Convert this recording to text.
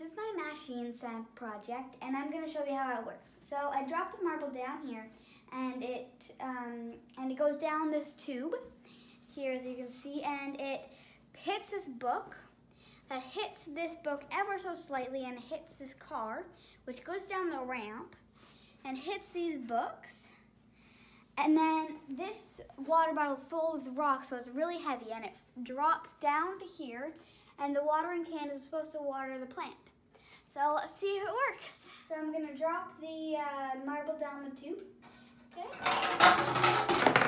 is my Mechines Simples project, and I'm going to show you how it works. So I drop the marble down here, and it goes down this tube here, as you can see, and it hits this book. That hits this book ever so slightly, and hits this car, which goes down the ramp and hits these books. And then this water bottle is full with rocks, so it's really heavy, and it drops down to here, and the watering can is supposed to water the plant. So let's see if it works. So I'm gonna drop the marble down the tube. Okay.